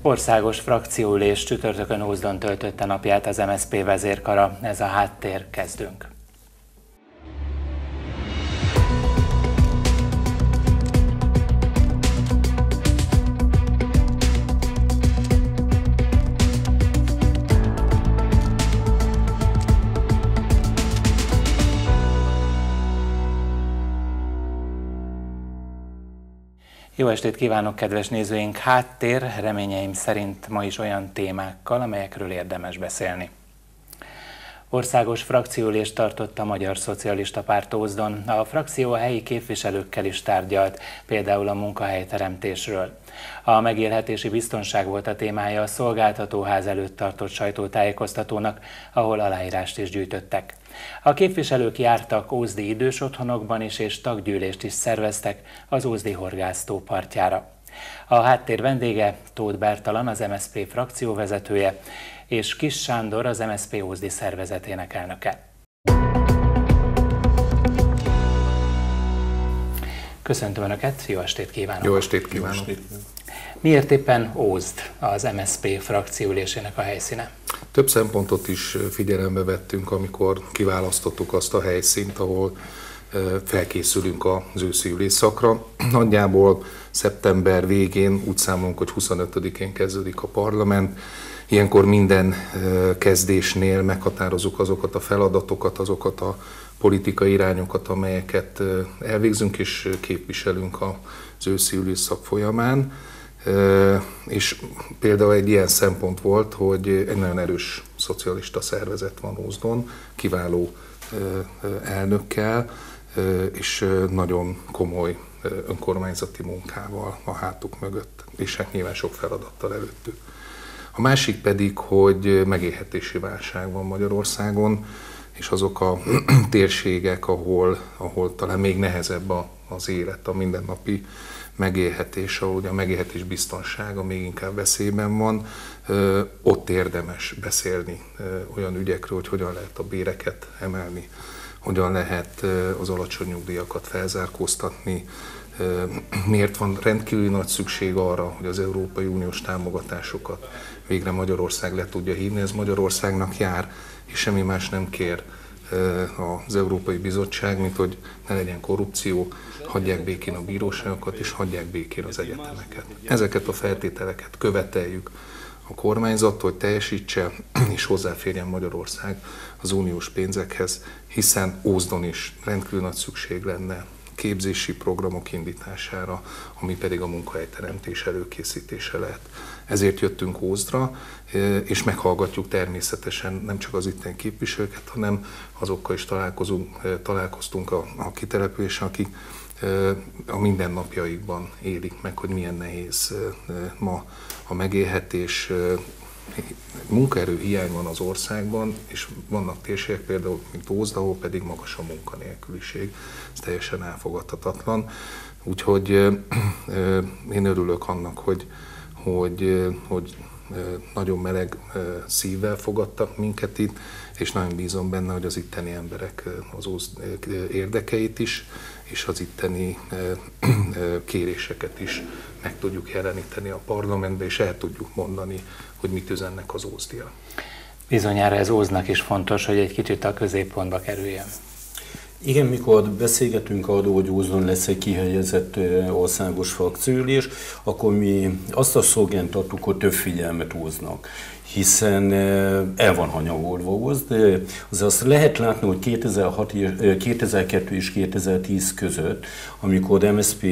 Országos frakcióülés csütörtökön Ózdon töltötte napját az MSZP vezérkara. Ez a háttér, kezdünk. Jó estét kívánok, kedves nézőink! Háttér, reményeim szerint ma is olyan témákkal, amelyekről érdemes beszélni. Országos frakcióülést tartott a Magyar Szocialista Párt Ózdon. A frakció a helyi képviselőkkel is tárgyalt, például a munkahelyteremtésről. A megélhetési biztonság volt a témája a szolgáltatóház előtt tartott sajtótájékoztatónak, ahol aláírást is gyűjtöttek. A képviselők jártak ózdi idős otthonokban is, és taggyűlést is szerveztek az ózdi horgásztó partjára. A háttér vendége Tóth Bertalan, az MSZP frakcióvezetője, és Kiss Sándor, az MSZP ózdi szervezetének elnöke. Köszöntöm Önöket, jó estét kívánok! Jó estét kívánok! Miért éppen Ózd az MSZP frakcióülésének a helyszíne? Több szempontot is figyelembe vettünk, amikor kiválasztottuk azt a helyszínt, ahol felkészülünk az őszi ülésszakra. Nagyjából szeptember végén, úgy számolunk, hogy 25-én kezdődik a parlament. Ilyenkor minden kezdésnél meghatározunk azokat a feladatokat, azokat a politikai irányokat, amelyeket elvégzünk és képviselünk az őszi ülésszak folyamán. És például egy ilyen szempont volt, hogy egy nagyon erős szocialista szervezet van Ózdon, kiváló elnökkel, és nagyon komoly önkormányzati munkával a hátuk mögött, és hát nyilván sok feladattal előttük. A másik pedig, hogy megélhetési válság van Magyarországon, és azok a térségek, ahol talán még nehezebb az élet, a mindennapi megélhetés, ahogy a megélhetés biztonsága még inkább veszélyben van, ott érdemes beszélni olyan ügyekről, hogy hogyan lehet a béreket emelni, hogyan lehet az alacsony nyugdíjakat felzárkóztatni, miért van rendkívül nagy szükség arra, hogy az Európai Uniós támogatásokat végre Magyarország le tudja hívni. Ez Magyarországnak jár, és semmi más nem kér az Európai Bizottság, mint hogy ne legyen korrupció, hagyják békén a bíróságokat, és hagyják békén az egyetemeket. Ezeket a feltételeket követeljük a kormányzat, hogy teljesítse, és hozzáférjen Magyarország az uniós pénzekhez, hiszen Ózdon is rendkívül nagy szükség lenne képzési programok indítására, ami pedig a munkahelyteremtés előkészítése lehet. Ezért jöttünk Ózdra, és meghallgatjuk természetesen nem csak az itteni képviselőket, hanem azokkal is találkoztunk a kitelepülésen, akik a mindennapjaikban élik meg, hogy milyen nehéz ma a megélhetés. Munkaerő hiány van az országban, és vannak térségek, például mint Ózd, ahol pedig magas a munkanélküliség. Ez teljesen elfogadhatatlan. Úgyhogy én örülök annak, hogy nagyon meleg szívvel fogadtak minket itt, és nagyon bízom benne, hogy az itteni emberek az Ózd érdekeit is, és az itteni kéréseket is meg tudjuk jeleníteni a parlamentbe, és el tudjuk mondani, hogy mit üzennek az ózdiak. Bizonyára ez Ózdnak is fontos, hogy egy kicsit a középpontba kerüljen. Igen, mikor beszélgetünk arról, hogy Ózdon lesz egy kihelyezett országos frakcióülés, akkor mi azt a szlogent adtuk, hogy több figyelmet Ózdnak, hiszen el van hanyagolva Ózd. Azt lehet látni, hogy 2002 és 2010 között, amikor MSZP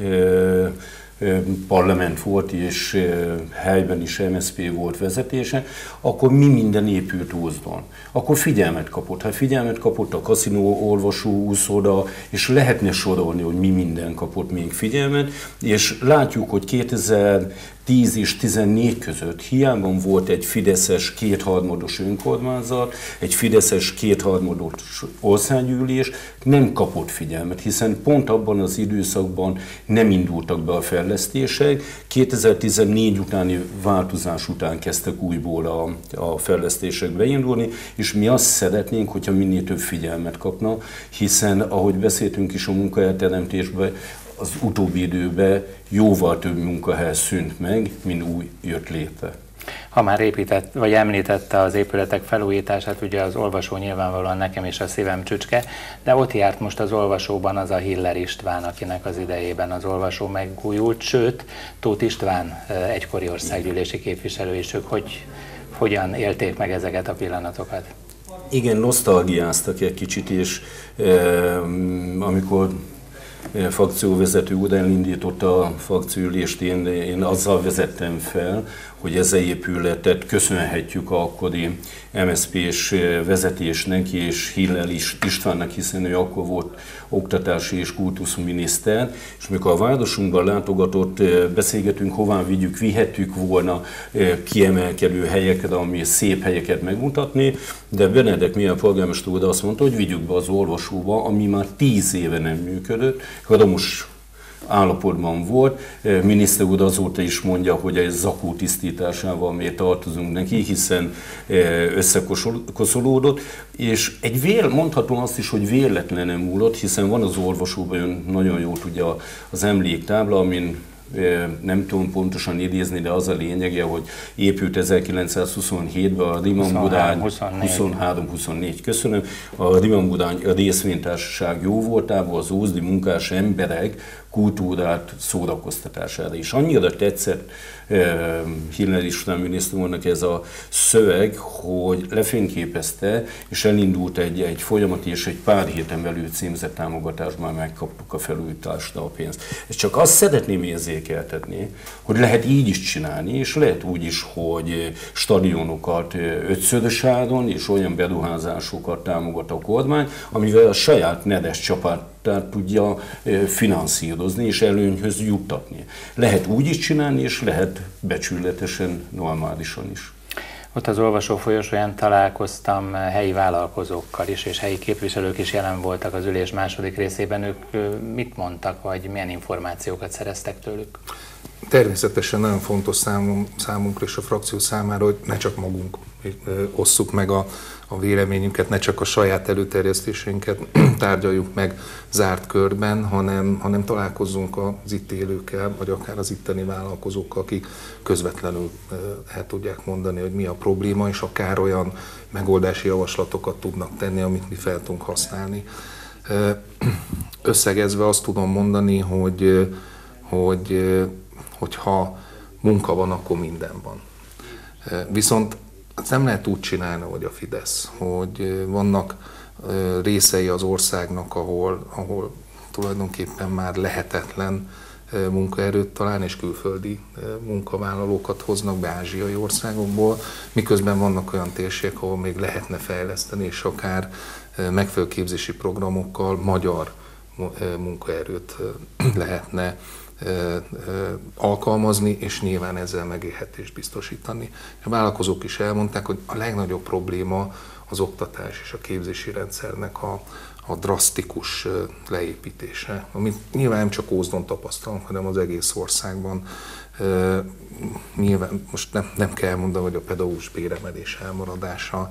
parlament volt, és helyben is MSZP volt vezetése, akkor mi minden épült Ózdon. Akkor figyelmet kapott. Hát figyelmet kapott a kaszinó, olvasó, úszoda, és lehetne sorolni, hogy mi minden kapott még figyelmet, és látjuk, hogy 2010 és 2014 között hiába volt egy fideszes kétharmados önkormányzat, egy fideszes kétharmados országgyűlés, nem kapott figyelmet, hiszen pont abban az időszakban nem indultak be a fejlesztések. 2014 utáni változás után kezdtek újból a fejlesztések beindulni, és mi azt szeretnénk, hogyha minél több figyelmet kapna, hiszen ahogy beszéltünk is a munkahelyteremtésben, az utóbbi időben jóval több munkahely szűnt meg, mint új jött létre. Ha már épített, vagy említette az épületek felújítását, ugye az olvasó nyilvánvalóan nekem is a szívem csücske, de ott járt most az olvasóban az a Hiller István, akinek az idejében az olvasó megújult, sőt, Tóth István egykori országgyűlési képviselő is. Ők hogyan élték meg ezeket a pillanatokat? Igen, nosztalgiáztak egy kicsit, és amikor frakcióvezető úr elindította a frakcióülést, én azzal vezettem fel, hogy ez a épületet köszönhetjük akkori MSZP-s vezetésnek és Hiller Istvánnak, hiszen ő akkor volt oktatási és kultuszminiszter, és mikor a városunkban látogatott, beszélgetünk, hová vihettük volna kiemelkedő helyekre, ami szép helyeket megmutatni, de Benedek Mihály polgármester úr azt mondta, hogy vigyük be az olvasóba, ami már 10 éve nem működött, romos állapotban volt. Miniszter úr azóta is mondja, hogy ez zakó tisztításával miért tartozunk neki, hiszen összekoszolódott, és mondhatom azt is, hogy véletlenül múlott, hiszen van az olvasóban, nagyon jól tudja az emléktábla, amin nem tudom pontosan idézni, de az a lényege, hogy épült 1927-ben a Rimanbudány 23-24, köszönöm, a Rimanbudány a részvénytársaság jó voltából az ózdi munkás emberek kultúrát szórakoztatására is. Annyira tetszett Hiller István miniszter úrnak ez a szöveg, hogy lefényképezte, és elindult egy folyamat, és egy pár héten belül címzett támogatásban megkaptuk a felújításra a pénzt. És csak azt szeretném érzékeltetni, hogy lehet így is csinálni, és lehet úgy is, hogy stadionokat 5-szörös áron és olyan beruházásokat támogat a kormány, amivel a saját nedes csapatát tudja finanszírozni és előnyhöz juttatni. Lehet úgy is csinálni, és lehet becsületesen, normálisan is. Ott az olvasó folyosóján találkoztam helyi vállalkozókkal is, és helyi képviselők is jelen voltak az ülés második részében. Ők mit mondtak, vagy milyen információkat szereztek tőlük? Természetesen nagyon fontos számunkra és a frakció számára, hogy ne csak magunk osszuk meg a véleményünket, ne csak a saját előterjesztéseinket tárgyaljuk meg zárt körben, hanem találkozzunk az itt élőkkel, vagy akár az itteni vállalkozókkal, akik közvetlenül el tudják mondani, hogy mi a probléma, és akár olyan megoldási javaslatokat tudnak tenni, amit mi fel tudunk használni. Összegezve azt tudom mondani, hogyha munka van, akkor minden van. Viszont azt nem lehet úgy csinálni, hogy a Fidesz, hogy vannak részei az országnak, ahol tulajdonképpen már lehetetlen munkaerőt találni, és külföldi munkavállalókat hoznak be ázsiai országokból, miközben vannak olyan térségek, ahol még lehetne fejleszteni, és akár megfelelő képzési programokkal magyar munkaerőt lehetne alkalmazni, és nyilván ezzel megélhetést biztosítani. A vállalkozók is elmondták, hogy a legnagyobb probléma az oktatás és a képzési rendszernek a drasztikus leépítése, amit nyilván nem csak Ózdon tapasztalunk, hanem az egész országban. Nyilván most nem kell mondani, hogy a pedagógus béremelés elmaradása,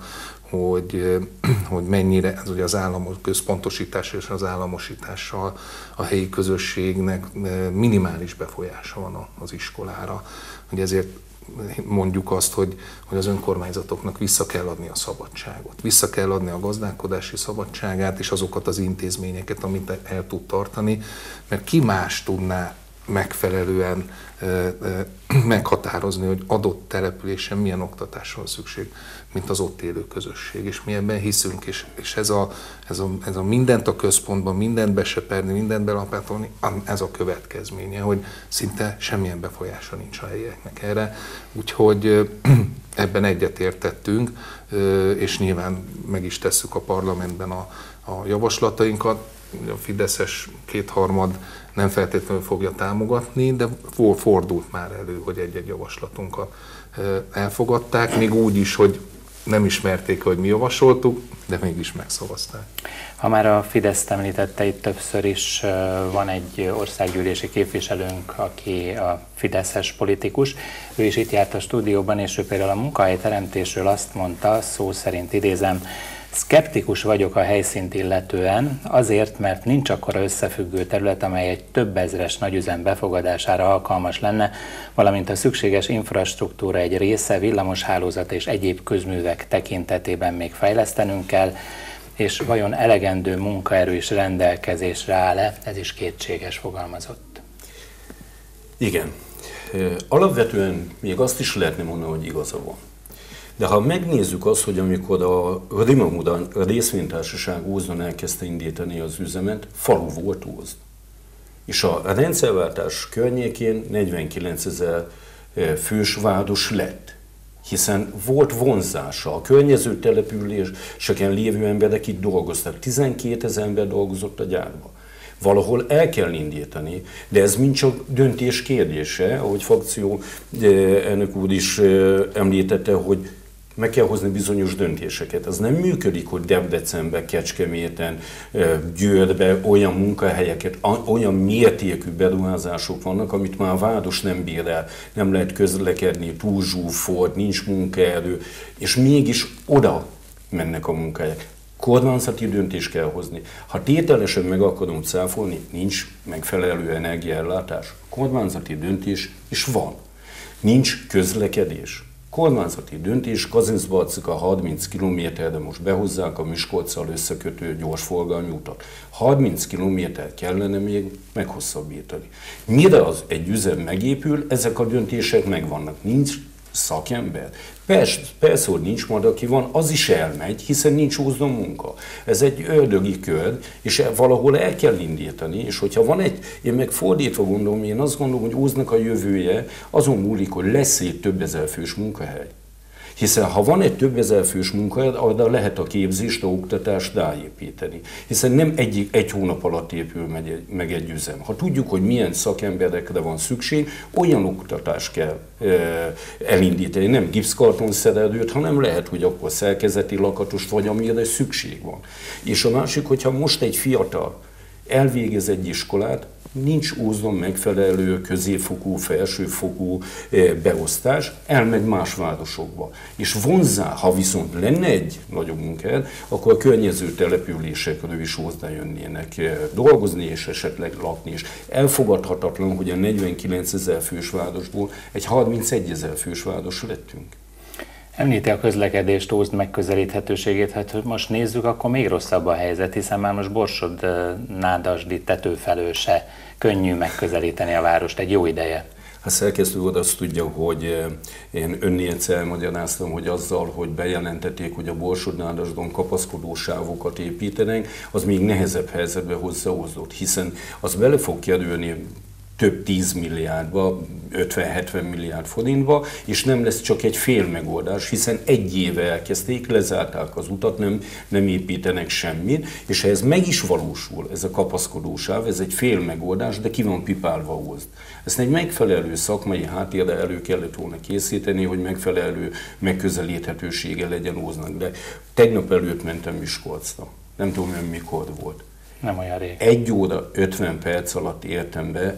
hogy mennyire ez ugye az államos központosítással és az államosítással a helyi közösségnek minimális befolyása van az iskolára. Ugye ezért mondjuk azt, hogy az önkormányzatoknak vissza kell adni a szabadságot, vissza kell adni a gazdálkodási szabadságát és azokat az intézményeket, amit el tud tartani, mert ki más tudná megfelelően meghatározni, hogy adott településen milyen oktatásra van szükség, mint az ott élő közösség. És mi ebben hiszünk, és ez a mindent a központban, mindent beseperni, mindent belapátolni, ez a következménye, hogy szinte semmilyen befolyása nincs a helyieknek erre. Úgyhogy ebben egyetértettünk, és nyilván meg is tesszük a parlamentben a javaslatainkat. A fideszes kétharmad nem feltétlenül fogja támogatni, de fordult már elő, hogy egy-egy javaslatunkat elfogadták, még úgy is, hogy nem ismerték, hogy mi javasoltuk, de mégis megszavazták. Ha már a Fideszt említette, itt többször is van egy országgyűlési képviselőnk, aki a fideszes politikus. Ő is itt járt a stúdióban, és ő például a munkahelyteremtésről azt mondta, szó szerint idézem, Szkeptikus vagyok a helyszínt illetően, azért, mert nincs akkora összefüggő terület, amely egy több ezres nagyüzem befogadására alkalmas lenne, valamint a szükséges infrastruktúra egy része, villamoshálózat és egyéb közművek tekintetében még fejlesztenünk kell, és vajon elegendő munkaerő is rendelkezésre áll-e? Ez is kétséges, fogalmazott. Igen. Alapvetően még azt is lehetne mondani, hogy igaza van. De ha megnézzük azt, hogy amikor a Rimamuda részvénytársaság Ózdon elkezdte indítani az üzemet, falu volt Ózd. És a rendszerváltás környékén 49 000 fős város lett, hiszen volt vonzása. A környező településeken lévő emberek itt dolgoztak. 12 000 ember dolgozott a gyárban. Valahol el kell indítani, de ez mind csak döntés kérdése, ahogy frakció elnök úr is említette, hogy meg kell hozni bizonyos döntéseket. Ez nem működik, hogy Debrecenben, Kecskeméten, Győrben olyan munkahelyeket, olyan mértékű beruházások vannak, amit már a város nem bír el, nem lehet közlekedni, túl zsúfolt, nincs munkaerő, és mégis oda mennek a munkahelyek. Kormányzati döntést kell hozni. Ha tételesen meg akarunk cáfolni, nincs megfelelő energiaellátás. Kormányzati döntés is van. Nincs közlekedés. Kormányzati döntés, Kazincbarcika 30 kilométerre most behozzák a Miskolccal összekötő gyorsforgalmi utat. 30 kilométer kellene még meghosszabbítani. Mire az egy üzem megépül, ezek a döntések megvannak. Nincs szakember. Persze, hogy nincs, majd aki van, az is elmegy, hiszen nincs Ózdon munka. Ez egy ördögi kör, és valahol el kell indítani, és hogyha van én meg fordítva gondolom, én azt gondolom, hogy Ózdnak a jövője azon múlik, hogy lesz egy több ezer fős munkahely. Hiszen ha van egy több ezer fős munkahely, arra lehet a képzést, a oktatást ráépíteni. Hiszen nem egy hónap alatt épül meg egy üzem. Ha tudjuk, hogy milyen szakemberekre van szükség, olyan oktatást kell elindítani. Nem gipszkartonszerelőt, hanem lehet, hogy akkor szerkezeti lakatost, vagy amire szükség van. És a másik, hogyha most egy fiatal elvégez egy iskolát, nincs Ózdon megfelelő középfokú, felsőfokú beosztás, elmegy más városokba. És vonzá, ha viszont lenne egy nagyobb munkahely, akkor a környező településekről is Ózdra jönnének dolgozni, és esetleg lakni is. Elfogadhatatlan, hogy a 49 000 fős városból egy 31 000 fős város lettünk. Említi a közlekedést, Ózd megközelíthetőségét, hát most nézzük, akkor még rosszabb a helyzet, hiszen már most Borsod-Nádasdi tető felől se könnyű megközelíteni a várost egy jó ideje. A szerkesztő úr azt tudja, hogy én önnél elmagyaráztam, hogy azzal, hogy bejelentették, hogy a Borsod-Nádasdon kapaszkodó sávokat építenek, az még nehezebb helyzetbe hozza Ózdot, hiszen az bele fog kerülni több 10 milliárdba, 50-70 milliárd forintba, és nem lesz csak egy fél megoldás, hiszen egy éve elkezdték, lezárták az utat, nem építenek semmit, és ha ez meg is valósul, ez a kapaszkodósáv, ez egy fél megoldás, de ki van pipálva Ózd. Ezt egy megfelelő szakmai háttérre elő kellett volna készíteni, hogy megfelelő megközelíthetősége legyen Ózdnak, de tegnap előtt mentem Miskolcra. Nem tudom, mikor volt. Nem olyan rég. 1 óra 50 perc alatt értem be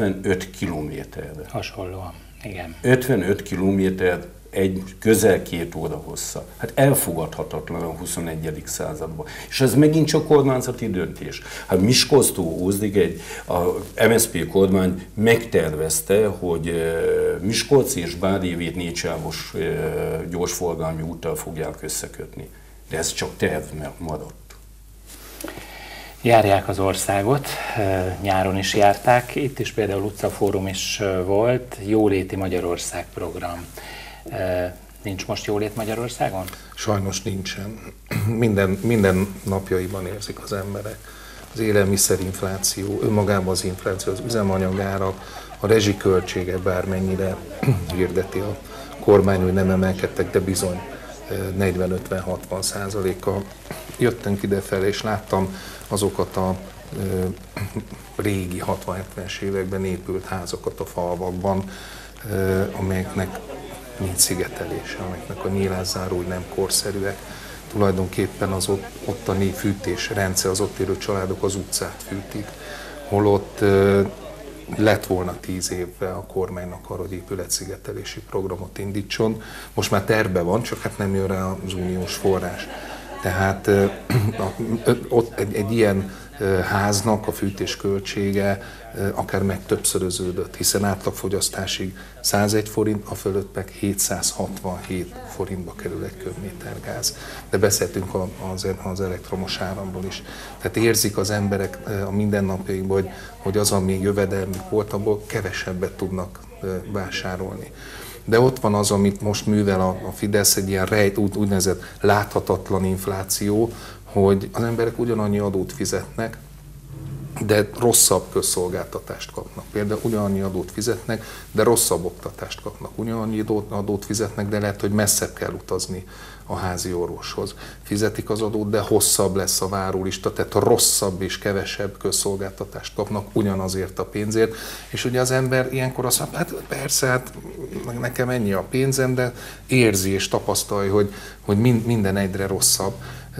55 kilométerre. Hasonlóan, igen. 55 kilométer egy közel 2 óra hossza. Hát elfogadhatatlan a 21. században. És ez megint csak kormányzati döntés. Hát Miskolctól Ózdig a MSZP kormány megtervezte, hogy Miskolc és Bárévét 4 sávos gyorsforgalmi úttal fogják összekötni. De ez csak terv maradt. Járják az országot, nyáron is járták, itt is például utcafórum is volt, Jóléti Magyarország program. Nincs most jólét Magyarországon? Sajnos nincsen. Minden napjaiban érzik az emberek. Az élelmiszerinfláció, önmagában az infláció, az üzemanyagárak, a rezsiköltségek bármennyire hirdeti a kormány, hogy nem emelkedtek, de bizony 40-50-60%-kal jöttem idefelé, és láttam azokat a régi 60-70-es években épült házakat a falvakban, amelyeknek nincs szigetelése, amelyeknek a nyílászárói nem korszerűek. Tulajdonképpen az ottani fűtésrendszer, az ott élő családok az utcát fűtik, holott lett volna 10 évvel a kormánynak arra, hogy épületszigetelési programot indítson. Most már terve van, csak hát nem jön rá az uniós forrás. Tehát ott egy ilyen háznak a fűtés költsége akár meg többszöröződött, hiszen átlagfogyasztásig 101 forint, a fölött meg 767 forintba kerül egy köbméter gáz. De beszéltünk az elektromos áramról is. Tehát érzik az emberek a mindennapjaikban, hogy az, ami jövedelmük volt, abból kevesebbet tudnak vásárolni. De ott van az, amit most művel a Fidesz, egy ilyen úgynevezett láthatatlan infláció, hogy az emberek ugyanannyi adót fizetnek, de rosszabb közszolgáltatást kapnak. Például ugyanannyi adót fizetnek, de rosszabb oktatást kapnak. Ugyanannyi adót fizetnek, de lehet, hogy messzebb kell utazni a házi orvoshoz. Fizetik az adót, de hosszabb lesz a várólista, tehát rosszabb és kevesebb közszolgáltatást kapnak ugyanazért a pénzért. És ugye az ember ilyenkor azt mondja, hát persze, hát nekem ennyi a pénzem, de érzi és tapasztalja, hogy minden egyre rosszabb.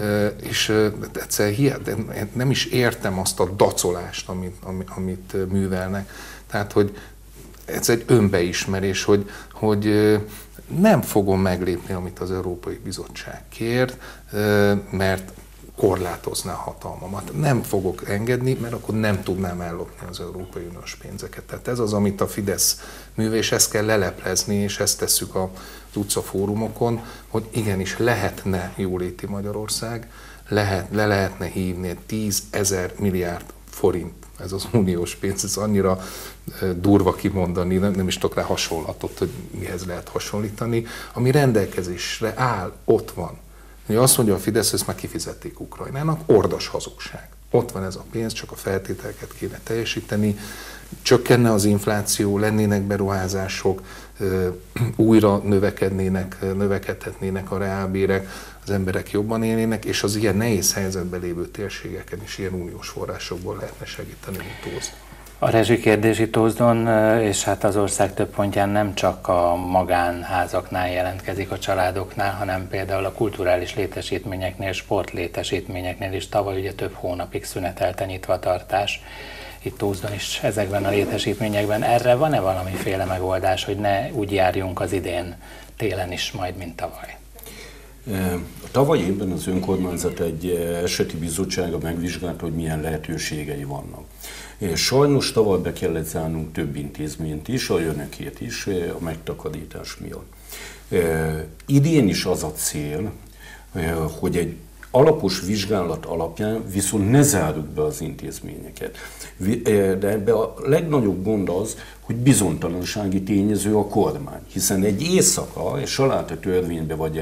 És egyszerűen nem is értem azt a dacolást, amit művelnek. Tehát, hogy ez egy önbeismerés, hogy nem fogom meglépni, amit az Európai Bizottság kér, mert korlátozná a hatalmamat. Nem fogok engedni, mert akkor nem tudnám ellopni az Európai Uniós pénzeket. Tehát ez az, amit a Fidesz művel, és ezt kell leleplezni, és ezt tesszük az utcafórumokon, hogy igenis lehetne jóléti Magyarország, le lehetne hívni 10 000 milliárd forint. Ez az uniós pénz, ez annyira durva kimondani, nem is tudok rá hasonlatot, hogy mihez lehet hasonlítani, ami rendelkezésre áll, ott van. Azt mondja a Fidesz, hogy ezt már kifizették Ukrajnának, ordas hazugság. Ott van ez a pénz, csak a feltételeket kéne teljesíteni, csökkenne az infláció, lennének beruházások, újra növekedhetnének a reálbérek, az emberek jobban élnének, és az ilyen nehéz helyzetben lévő térségeken is ilyen uniós forrásokból lehetne segíteni, mint Tózd. A rezsikérdés itt Ózdon, és hát az ország több pontján nem csak a magánházaknál jelentkezik a családoknál, hanem például a kulturális létesítményeknél, sportlétesítményeknél is. Tavaly ugye több hónapig szünetelt a nyitvatartás. Itt Ózdon is ezekben a létesítményekben. Erre van-e valamiféle megoldás, hogy ne úgy járjunk az idén télen is majd, mint tavaly? A tavalyi évben az önkormányzat egy eseti bizottsága megvizsgálta, hogy milyen lehetőségei vannak. Sajnos tavaly be kellett zárnunk több intézményt is, a önökét is, a megtakarítás miatt. Idén is az a cél, hogy egy alapos vizsgálat alapján viszont ne zárjuk be az intézményeket. De ebben a legnagyobb gond az, hogy bizonytalansági tényező a kormány. Hiszen egy éjszaka, egy saláta törvénybe vagy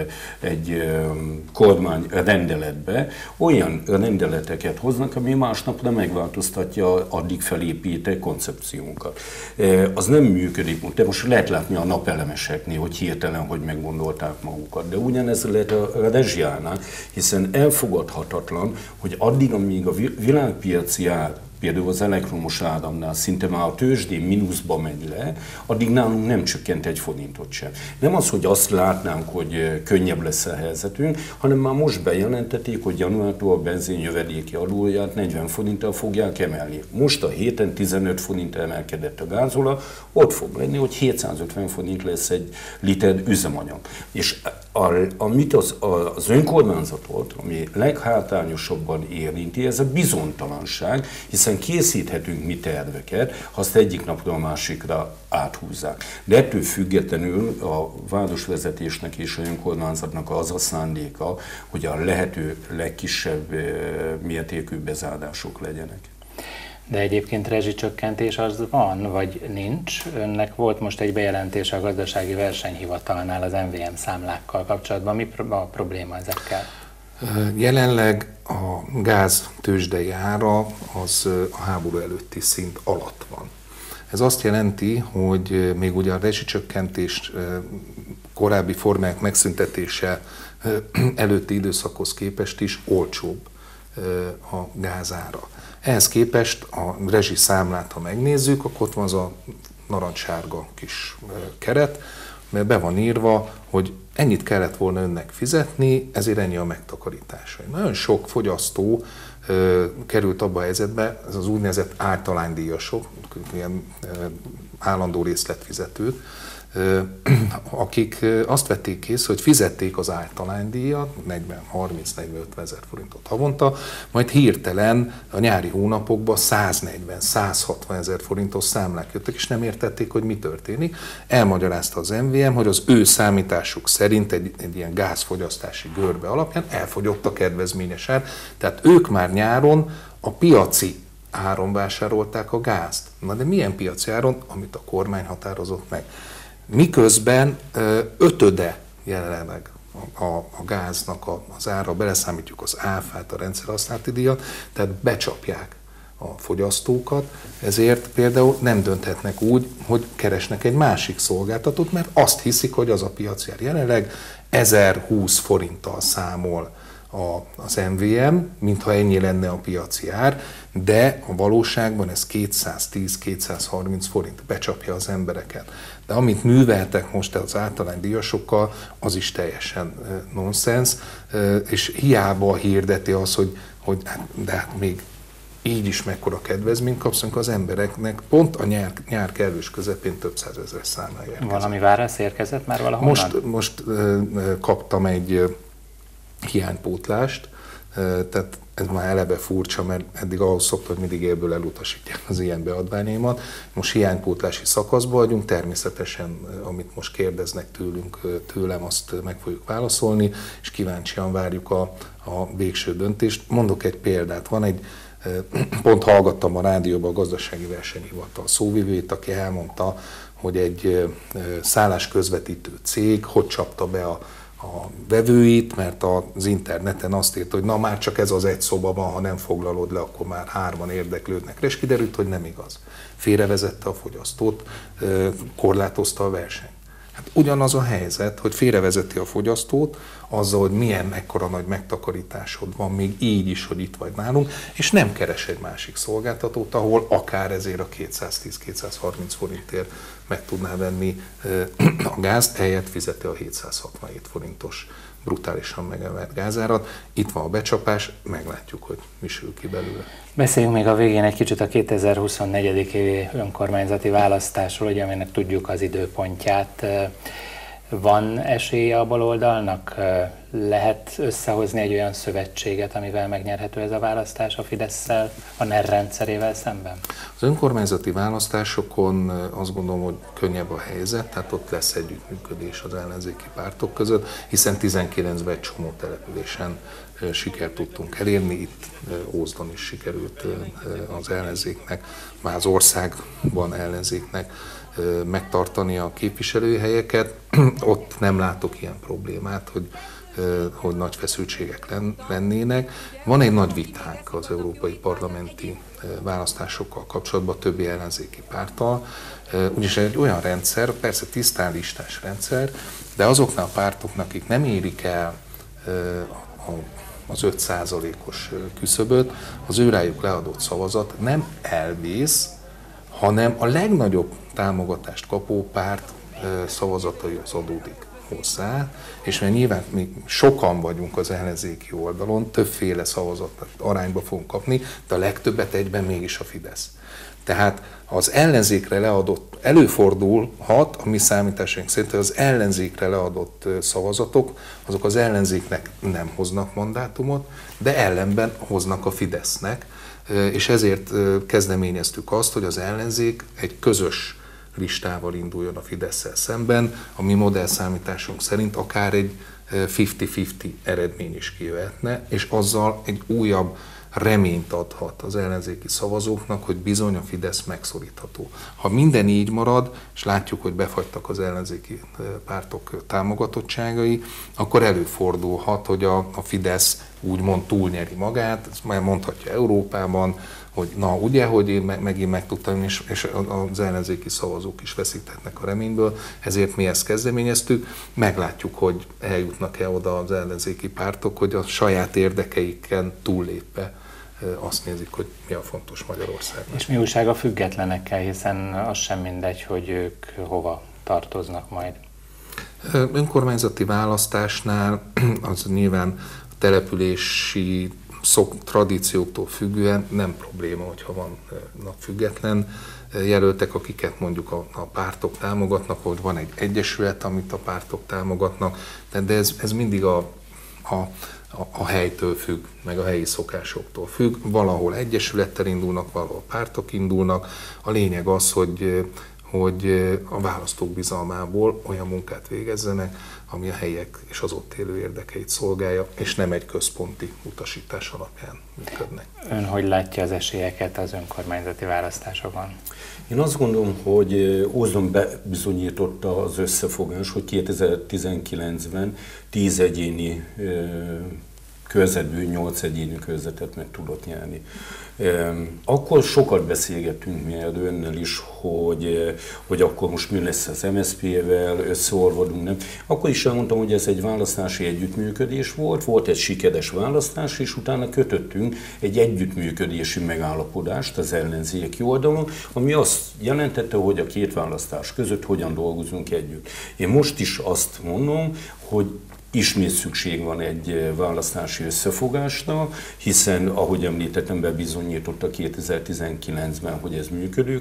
egy kormány rendeletbe olyan rendeleteket hoznak, ami másnapra megváltoztatja addig felépített koncepciónkat. Az nem működik, de most lehet látni a napelemeseknél, hogy hirtelen, hogy meggondolták magukat. De ugyanez lehet a rezsiánál, hiszen elfogadhatatlan, hogy addig, amíg a világpiaci ár, például az elektromos áramnál szinte már a tőzsdén mínuszba megy le, addig nálunk nem csökkent egy forintot sem. Nem az, hogy azt látnánk, hogy könnyebb lesz a helyzetünk, hanem már most bejelentették, hogy januártól a benzin jövedéki adóját 40 forinttal fogják emelni. Most a héten 15 forint emelkedett a gázola, ott fog lenni, hogy 750 forint lesz egy liter üzemanyag. És amit az önkormányzatot, ami leghátrányosabban érinti, ez a bizonytalanság, hiszen készíthetünk mi terveket, ha azt egyik napról a másikra áthúzzák. De ettől függetlenül a városvezetésnek és a önkormányzatnak az a szándéka, hogy a lehető legkisebb mértékű bezárások legyenek. De egyébként rezsicsökkentés az van, vagy nincs? Önnek volt most egy bejelentés a gazdasági versenyhivatalnál az MVM számlákkal kapcsolatban. Mi a probléma ezekkel? Jelenleg a gáz tőzsdei ára az a háború előtti szint alatt van. Ez azt jelenti, hogy még ugye a rezsicsökkentés korábbi formák megszüntetése előtti időszakhoz képest is olcsóbb a gázára. Ehhez képest a rezsiszámlát, ha megnézzük, akkor ott van az a narancssárga kis keret, mert be van írva, hogy ennyit kellett volna önnek fizetni, ezért ennyi a megtakarítása. Nagyon sok fogyasztó került abba a helyzetbe, ez az úgynevezett általánydíjasok, ilyen állandó részletfizetők, akik azt vették észre, hogy fizették az általánydíjat, 30-40-50 ezer forintot havonta, majd hirtelen a nyári hónapokban 140-160 ezer forintos számlák jöttek, és nem értették, hogy mi történik. Elmagyarázta az MVM, hogy az ő számításuk szerint egy ilyen gázfogyasztási görbe alapján elfogyott a kedvezményes ár, tehát ők már nyáron a piaci áron vásárolták a gázt. Na de milyen piaci áron, amit a kormány határozott meg? Miközben ötöde jelenleg a gáznak az ára, beleszámítjuk az áfát, a rendszerhasználati díjat, tehát becsapják a fogyasztókat, ezért például nem dönthetnek úgy, hogy keresnek egy másik szolgáltatót, mert azt hiszik, hogy az a piaci ár jelenleg 1020 forinttal számol az MVM, mintha ennyi lenne a piaci ár, de a valóságban ez 210-230 forint, becsapja az embereket. De amit műveltek most az általánydíjasokkal, az is teljesen nonsens, és hiába hirdeti az, hogy de hát még így is mekkora kedvezményt kapsz, amikor az embereknek pont a nyár kellős közepén több százezer számlája érkezik. Valami válasz érkezett már valahonnan? Most kaptam egy hiánypótlást, tehát ez már eleve furcsa, mert eddig ahhoz szokta, hogy mindig élből elutasítják az ilyen beadványaimat. Most hiánypótlási szakaszban vagyunk, természetesen, amit most kérdeznek tőlem, azt meg fogjuk válaszolni, és kíváncsian várjuk a végső döntést. Mondok egy példát, pont hallgattam a rádióban a gazdasági versenyhivatal szóvivőjét, aki elmondta, hogy egy szállásközvetítő cég hogy csapta be a vevőit, mert az interneten azt írta, hogy na már csak ez az egy szoba van, ha nem foglalod le, akkor már 3 érdeklődnek. És kiderült, hogy nem igaz. Félrevezette a fogyasztót, korlátozta a versenyt. Hát ugyanaz a helyzet, hogy félrevezeti a fogyasztót azzal, hogy mekkora nagy megtakarításod van, még így is, hogy itt vagy nálunk, és nem keres egy másik szolgáltatót, ahol akár ezért a 210-230 forintért meg tudná venni a gázt, helyett fizeti a 767 forintos brutálisan megemelt gázárat. Itt van a becsapás, meglátjuk, hogy mi sül ki belőle. Beszéljünk még a végén egy kicsit a 2024. évi önkormányzati választásról, ugye, aminek tudjuk az időpontját. Van esélye a baloldalnak? Lehet összehozni egy olyan szövetséget, amivel megnyerhető ez a választás a Fidesszel, a NER rendszerével szemben? Az önkormányzati választásokon azt gondolom, hogy könnyebb a helyzet, tehát ott lesz együttműködés az ellenzéki pártok között, hiszen 19-ben egy csomó településen sikert tudtunk elérni, itt Ózdon is sikerült az ellenzéknek, már az országban ellenzéknek megtartani a képviselőhelyeket. Ott nem látok ilyen problémát, hogy nagy feszültségek lennének. Van egy nagy vitánk az európai parlamenti választásokkal kapcsolatban többi ellenzéki párttal, ugyanis egy olyan rendszer, persze tisztán listás rendszer, de azoknál a pártoknak, akik nem érik el az 5%-os küszöböt, az ő rájuk leadott szavazat nem elvész, hanem a legnagyobb támogatást kapó párt szavazatai adódik hozzá, és mert nyilván mi sokan vagyunk az ellenzéki oldalon, többféle szavazat arányba fogunk kapni, de a legtöbbet egyben mégis a Fidesz. Tehát az ellenzékre leadott, előfordulhat a mi számításaink szerint, hogy az ellenzékre leadott szavazatok, azok az ellenzéknek nem hoznak mandátumot, de ellenben hoznak a Fidesznek, és ezért kezdeményeztük azt, hogy az ellenzék egy közös listával induljon a Fidesszel szemben. A mi modellszámításunk szerint akár egy 50-50 eredmény is kijöhetne, és azzal egy újabb reményt adhat az ellenzéki szavazóknak, hogy bizony a Fidesz megszorítható. Ha minden így marad, és látjuk, hogy befagytak az ellenzéki pártok támogatottságai, akkor előfordulhat, hogy a Fidesz úgymond túlnyeri magát, ezt már mondhatja Európában, hogy na ugye, hogy én megint meg tudtam, és az ellenzéki szavazók is veszíthetnek a reményből, ezért mi ezt kezdeményeztük. Meglátjuk, hogy eljutnak-e oda az ellenzéki pártok, hogy a saját érdekeiken túllépve azt nézik, hogy mi a fontos Magyarországnak. És mi újság a függetlenekkel, hiszen az sem mindegy, hogy ők hova tartoznak majd. Önkormányzati választásnál az nyilván a települési tradícióktól függően nem probléma, hogyha vannak független jelöltek, akiket mondjuk a pártok támogatnak, vagy van egy egyesület, amit a pártok támogatnak, de ez mindig a helytől függ, meg a helyi szokásoktól függ. Valahol egyesülettel indulnak, valahol pártok indulnak. A lényeg az, hogy a választók bizalmából olyan munkát végezzenek, ami a helyiek és az ott élő érdekeit szolgálja, és nem egy központi utasítás alapján működnek. Ön hogy látja az esélyeket az önkormányzati választásokon? Én azt gondolom, hogy Ózdon bebizonyította az összefogás, hogy 2019-ben 10 egyéni körzetből 8 egyéni körzetet meg tudott nyerni. Akkor sokat beszélgettünk mi önnel is, hogy akkor most mi lesz az MSZP-vel, összeolvadunk, nem. Akkor is elmondtam, hogy ez egy választási együttműködés volt egy sikeres választás, és utána kötöttünk egy együttműködési megállapodást az ellenzéki oldalon, ami azt jelentette, hogy a két választás között hogyan dolgozunk együtt. Én most is azt mondom, hogy ismét szükség van egy választási összefogásra, hiszen, ahogy említettem, bebizonyította 2019-ben, hogy ez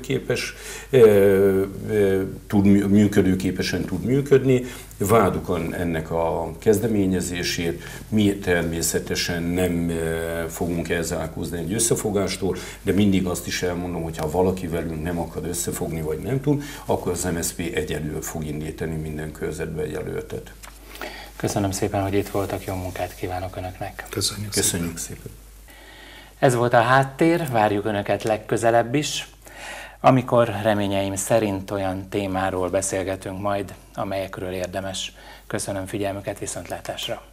működőképesen tud működni. Várjuk ennek a kezdeményezését, mi természetesen nem fogunk elzárkózni egy összefogástól, de mindig azt is elmondom, hogy ha valaki velünk nem akar összefogni, vagy nem tud, akkor az MSZP egyedül fog indítani minden körzetbe jelöltet. Köszönöm szépen, hogy itt voltak, jó munkát kívánok Önöknek. Köszönjük szépen. Ez volt a Háttér, várjuk Önöket legközelebb is, amikor reményeim szerint olyan témáról beszélgetünk majd, amelyekről érdemes. Köszönöm figyelmüket, viszontlátásra!